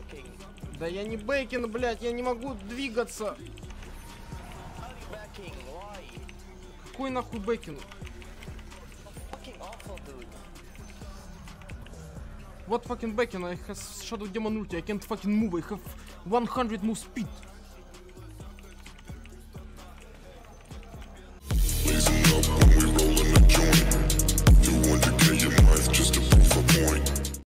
Да я не бейкин, блядь, я не могу двигаться. Какой нахуй бейкин? What fucking backing? I have Shadow Demon ulti. I can't fucking move. I have 100 move speed. Blazing up when we roll.